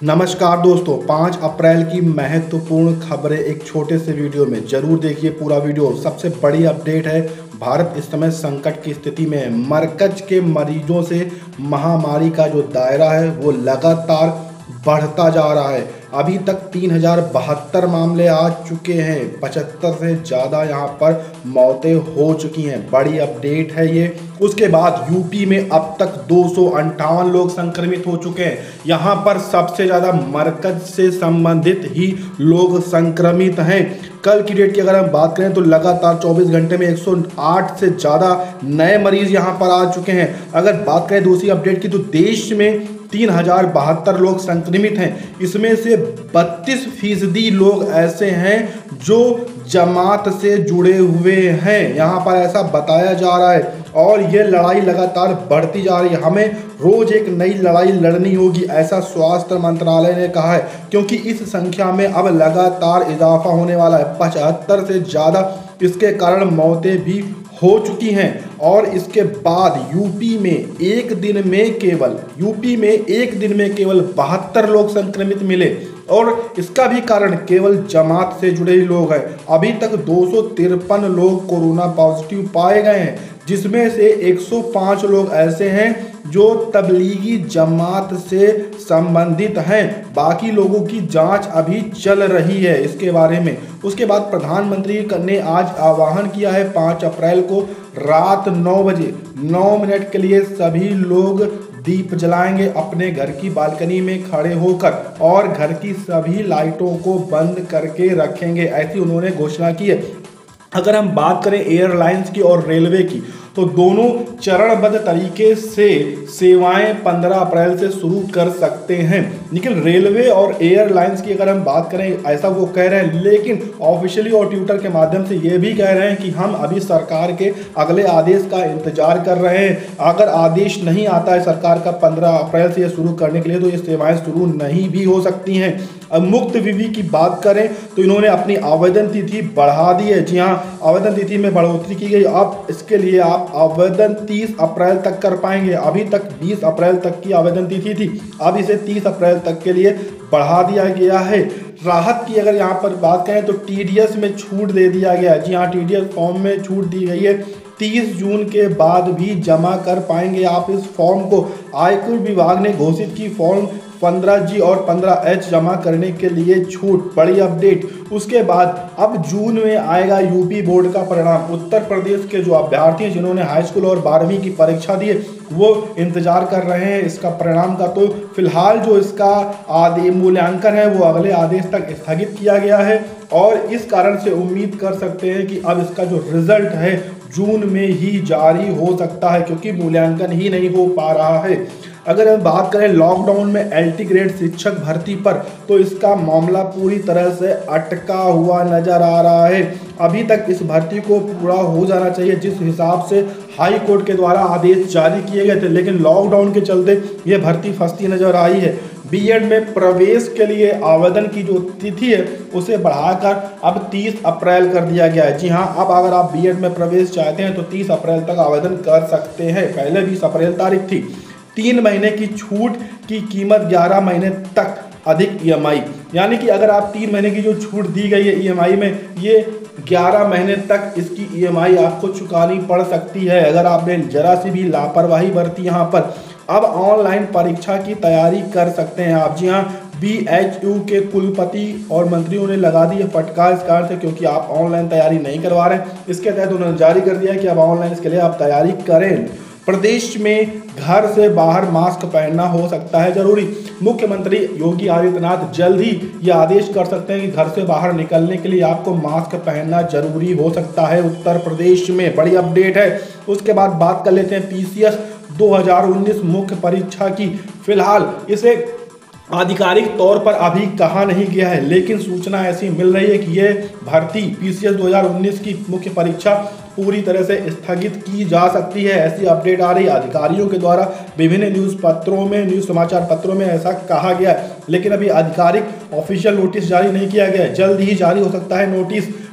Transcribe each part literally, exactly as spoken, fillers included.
नमस्कार दोस्तों, पाँच अप्रैल की महत्वपूर्ण खबरें एक छोटे से वीडियो में जरूर देखिए पूरा वीडियो। सबसे बड़ी अपडेट है, भारत इस समय संकट की स्थिति में है। मरकज के मरीजों से महामारी का जो दायरा है वो लगातार बढ़ता जा रहा है। अभी तक तीन हजार बहत्तर मामले आ चुके हैं, पचहत्तर से ज़्यादा यहाँ पर मौतें हो चुकी हैं। बड़ी अपडेट है ये। उसके बाद यूपी में अब तक दो सौ अंठावन लोग संक्रमित हो चुके हैं। यहाँ पर सबसे ज़्यादा मरकज से संबंधित ही लोग संक्रमित हैं। कल की डेट की अगर हम बात करें तो लगातार चौबीस घंटे में एक सौ आठ से ज़्यादा नए मरीज यहाँ पर आ चुके हैं। अगर बात करें दूसरी अपडेट की तो देश में तीन हजार बहत्तर लोग संक्रमित हैं। इसमें से बत्तीस फीसदी लोग ऐसे हैं जो जमात से जुड़े हुए हैं, यहाँ पर ऐसा बताया जा रहा है। और ये लड़ाई लगातार बढ़ती जा रही है। हमें रोज एक नई लड़ाई लड़नी होगी, ऐसा स्वास्थ्य मंत्रालय ने कहा है, क्योंकि इस संख्या में अब लगातार इजाफा होने वाला है। पचहत्तर से ज़्यादा इसके कारण मौतें भी हो चुकी हैं। और इसके बाद यूपी में एक दिन में केवल यूपी में एक दिन में केवल बहत्तर लोग संक्रमित मिले, और इसका भी कारण केवल जमात से जुड़े ही लोग हैं। अभी तक दो सौ तिरपन लोग कोरोना पॉजिटिव पाए गए हैं, जिसमें से एक सौ पाँच लोग ऐसे हैं जो तबलीगी जमात से संबंधित हैं। बाकी लोगों की जांच अभी चल रही है इसके बारे में। उसके बाद प्रधानमंत्री ने आज आह्वान किया है, पाँच अप्रैल को रात नौ बजे नौ मिनट के लिए सभी लोग दीप जलाएंगे अपने घर की बालकनी में खड़े होकर, और घर की सभी लाइटों को बंद करके रखेंगे, ऐसी उन्होंने घोषणा की है। अगर हम बात करें एयरलाइंस की और रेलवे की, तो दोनों चरणबद्ध तरीके से सेवाएं पंद्रह अप्रैल से शुरू कर सकते हैं। लेकिन रेलवे और एयरलाइंस की अगर हम बात करें, ऐसा वो कह रहे हैं, लेकिन ऑफिशियली और ट्विटर के माध्यम से ये भी कह रहे हैं कि हम अभी सरकार के अगले आदेश का इंतजार कर रहे हैं। अगर आदेश नहीं आता है सरकार का पंद्रह अप्रैल से ये शुरू करने के लिए, तो ये सेवाएं शुरू नहीं भी हो सकती हैं। अब मुक्त विवि की बात करें तो इन्होंने अपनी आवेदन तिथि बढ़ा दी है। जी हाँ, आवेदन तिथि में बढ़ोतरी की गई। अब इसके लिए आप आवेदन तीस अप्रैल तक कर पाएंगे। अभी तक बीस अप्रैल तक की आवेदन तिथि थी, अब इसे तीस अप्रैल तक के लिए बढ़ा दिया गया है। राहत की अगर यहाँ पर बात करें तो टीडीएस में छूट दे दिया गया है। जी हाँ, टीडीएस फॉर्म में छूट दी गई है। तीस जून के बाद भी जमा कर पाएंगे आप इस फॉर्म को। आयकर विभाग ने घोषित की फॉर्म पंद्रह जी और पंद्रह एच जमा करने के लिए छूट। बड़ी अपडेट। उसके बाद अब जून में आएगा यूपी बोर्ड का परिणाम। उत्तर प्रदेश के जो अभ्यर्थी हैं जिन्होंने हाई स्कूल और बारहवीं की परीक्षा दी है, वो इंतजार कर रहे हैं इसका परिणाम का। तो फिलहाल जो इसका आदि मूल्यांकन है वो अगले आदेश तक स्थगित किया गया है, और इस कारण से उम्मीद कर सकते हैं कि अब इसका जो रिजल्ट है जून में ही जारी हो सकता है, क्योंकि मूल्यांकन ही नहीं हो पा रहा है। अगर हम बात करें लॉकडाउन में एलटी ग्रेड शिक्षक भर्ती पर, तो इसका मामला पूरी तरह से अटका हुआ नजर आ रहा है। अभी तक इस भर्ती को पूरा हो जाना चाहिए जिस हिसाब से हाई कोर्ट के द्वारा आदेश जारी किए गए थे, लेकिन लॉकडाउन के चलते ये भर्ती फंसती नजर आई है। बीएड में प्रवेश के लिए आवेदन की जो तिथि है उसे बढ़ाकर अब तीस अप्रैल कर दिया गया है। जी हाँ, अब अगर आप बीएड में प्रवेश चाहते हैं तो तीस अप्रैल तक आवेदन कर सकते हैं। पहले बीस अप्रैल तारीख थी। तीन महीने की छूट की कीमत ग्यारह महीने तक अधिक ईएमआई, यानी कि अगर आप तीन महीने की जो छूट दी गई है ईएमआई में, ये ग्यारह महीने तक इसकी ईएमआई आपको चुकानी पड़ सकती है अगर आपने जरा सी भी लापरवाही बरती। यहाँ पर अब ऑनलाइन परीक्षा की तैयारी कर सकते हैं आप। जी हाँ, बीएचयू के कुलपति और मंत्रियों ने लगा दी है फटकार इस कारण से, क्योंकि आप ऑनलाइन तैयारी नहीं करवा रहे हैं। इसके तहत उन्होंने जारी कर दिया है कि अब ऑनलाइन इसके लिए आप तैयारी करें। प्रदेश में घर से बाहर मास्क पहनना हो सकता है जरूरी। मुख्यमंत्री योगी आदित्यनाथ जल्द ही ये आदेश कर सकते हैं कि घर से बाहर निकलने के लिए आपको मास्क पहनना जरूरी हो सकता है उत्तर प्रदेश में। बड़ी अपडेट है। उसके बाद बात कर लेते हैं पीसीएस दो हज़ार उन्नीस मुख्य परीक्षा की। फिलहाल इसे आधिकारिक तौर पर अभी कहा नहीं गया है, लेकिन सूचना ऐसी मिल रही है कि ये भर्ती पीसीएस दो हज़ार उन्नीस की मुख्य परीक्षा पूरी तरह से स्थगित की जा सकती है। ऐसी अपडेट आ रही है अधिकारियों के द्वारा। विभिन्न न्यूज़ पत्रों में न्यूज़ समाचार पत्रों में ऐसा कहा गया है, लेकिन अभी आधिकारिक ऑफिशियल नोटिस जारी नहीं किया गया है। जल्द ही जारी हो सकता है नोटिस।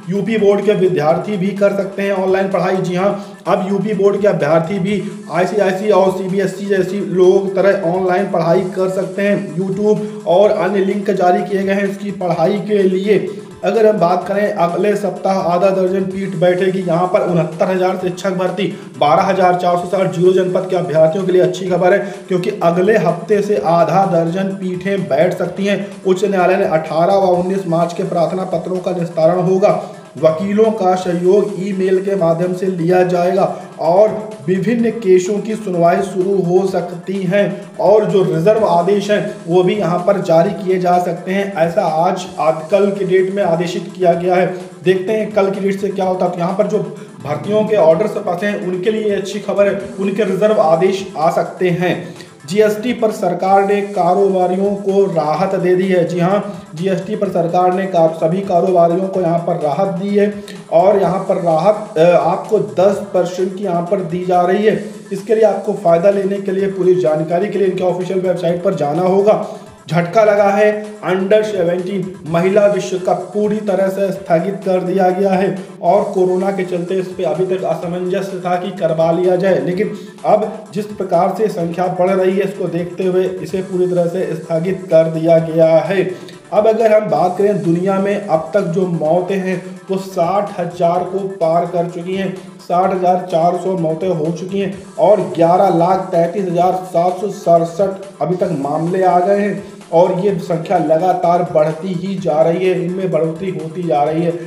यूपी बोर्ड के विद्यार्थी भी कर सकते हैं ऑनलाइन पढ़ाई। जी हाँ, अब यूपी बोर्ड के अभ्यर्थी भी आईसीआईसी और सीबीएसई जैसी लोग तरह ऑनलाइन पढ़ाई कर सकते हैं। यूट्यूब और अन्य लिंक जारी किए गए हैं इसकी पढ़ाई के लिए। अगर हम बात करें अगले सप्ताह आधा दर्जन पीठ बैठेगी यहाँ पर उनहत्तर हजार शिक्षक भर्ती, बारह हजार चार सौ साठ जीरो जनपद के अभ्यर्थियों के लिए अच्छी खबर है, क्योंकि अगले हफ्ते से आधा दर्जन पीठें बैठ सकती हैं। उच्च न्यायालय ने अठारह व उन्नीस मार्च के प्रार्थना पत्रों का निस्तारण होगा। वकीलों का सहयोग ईमेल के माध्यम से लिया जाएगा और विभिन्न केसों की सुनवाई शुरू हो सकती है और जो रिजर्व आदेश हैं वो भी यहाँ पर जारी किए जा सकते हैं। ऐसा आज आज कल की डेट में आदेशित किया गया है। देखते हैं कल की डेट से क्या होता है। तो यहाँ पर जो भर्तियों के ऑर्डर्स फंसे हैं उनके लिए अच्छी खबर है, उनके रिजर्व आदेश आ सकते हैं। जीएसटी पर सरकार ने कारोबारियों को राहत दे दी है। जी हाँ, जीएसटी पर सरकार ने का, सभी कारोबारियों को यहाँ पर राहत दी है और यहाँ पर राहत आपको दस परसेंट की यहाँ पर दी जा रही है। इसके लिए आपको फ़ायदा लेने के लिए पूरी जानकारी के लिए इनके ऑफिशियल वेबसाइट पर जाना होगा। झटका लगा है, अंडर सेवेंटीन महिला विश्व कप पूरी तरह से स्थगित कर दिया गया है और कोरोना के चलते इस पर अभी तक असमंजस था कि करवा लिया जाए, लेकिन अब जिस प्रकार से संख्या बढ़ रही है इसको देखते हुए इसे पूरी तरह से स्थगित कर दिया गया है। अब अगर हम बात करें दुनिया में अब तक जो मौतें हैं वो साठ हजार को पार कर चुकी हैं, साठ हजार चार सौ मौतें हो चुकी हैं और ग्यारह लाख तैंतीस हजार सात सौ सड़सठ अभी तक मामले आ गए हैं और ये संख्या लगातार बढ़ती ही जा रही है, इनमें बढ़ोतरी होती जा रही है।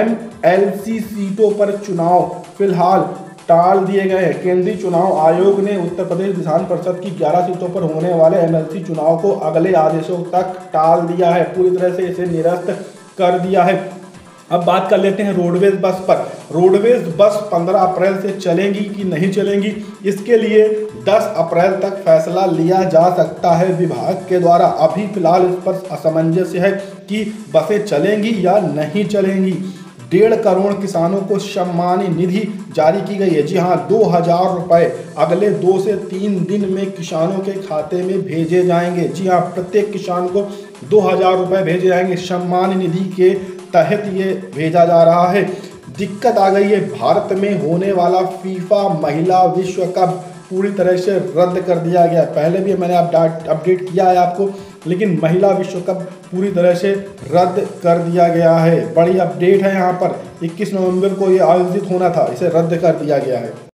एमएलसी सीटों पर चुनाव फिलहाल टाल दिए गए हैं। केंद्रीय चुनाव आयोग ने उत्तर प्रदेश विधान परिषद की ग्यारह सीटों पर होने वाले एमएलसी चुनाव को अगले आदेशों तक टाल दिया है, पूरी तरह से इसे निरस्त कर दिया है। अब बात कर लेते हैं रोडवेज बस पर। रोडवेज बस पंद्रह अप्रैल से चलेंगी कि नहीं चलेंगी, इसके लिए दस अप्रैल तक फैसला लिया जा सकता है विभाग के द्वारा। अभी फिलहाल इस पर असमंजस्य है कि बसें चलेंगी या नहीं चलेंगी। डेढ़ करोड़ किसानों को सम्मान निधि जारी की गई है। जी हाँ, दो हजार रुपये अगले दो से तीन दिन में किसानों के खाते में भेजे जाएंगे। जी हाँ, प्रत्येक किसान को दो हजार रुपये भेजे जाएंगे। सम्मान निधि के तहत ये भेजा जा रहा है। दिक्कत आ गई है, भारत में होने वाला फीफा महिला विश्व कप पूरी तरह से रद्द कर दिया गया। पहले भी मैंने अपडेट किया है आपको, लेकिन महिला विश्व कप पूरी तरह से रद्द कर दिया गया है। बड़ी अपडेट है यहाँ पर, इक्कीस नवंबर को ये आयोजित होना था, इसे रद्द कर दिया गया है।